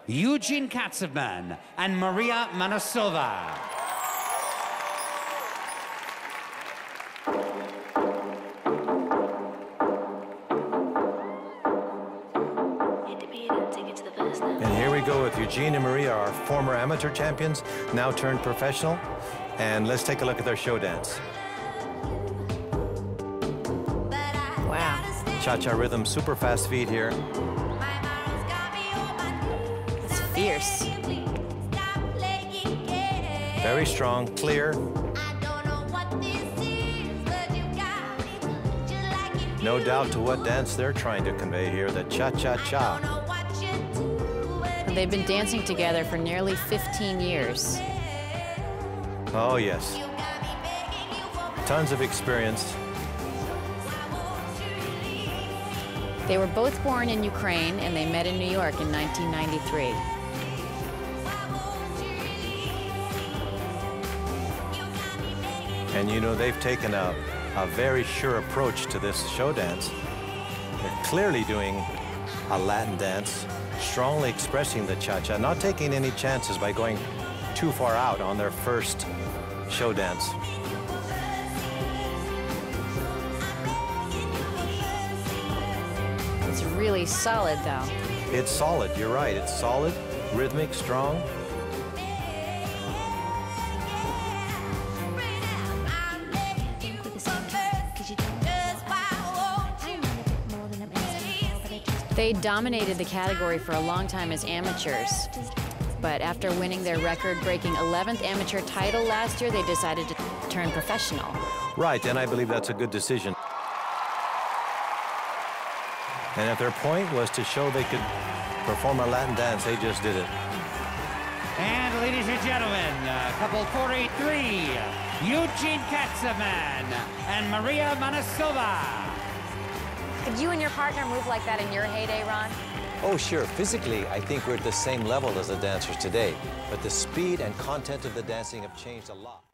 Eugene Katzman and Maria Manasova. And here we go with Eugene and Maria, our former amateur champions, now turned professional. And let's take a look at their show dance. Wow. Cha-cha rhythm, super fast feet here. It's fierce. Very strong, clear. No doubt to what dance they're trying to convey here, the cha-cha-cha. They've been dancing together for nearly 15 years. Oh, yes. Tons of experience. They were both born in Ukraine, and they met in New York in 1993. And you know, they've taken a very sure approach to this show dance. They're clearly doing a Latin dance, strongly expressing the cha-cha, not taking any chances by going too far out on their first show dance. It's really solid, though. It's solid, you're right. It's solid, rhythmic, strong. They dominated the category for a long time as amateurs. But after winning their record-breaking 11th amateur title last year, they decided to turn professional. Right, and I believe that's a good decision. And if their point was to show they could perform a Latin dance, they just did it. And ladies and gentlemen, couple 43, Eugene Katzman and Maria Manasova. Could you and your partner move like that in your heyday, Ron? Oh, sure. Physically, I think we're at the same level as the dancers today. But the speed and content of the dancing have changed a lot.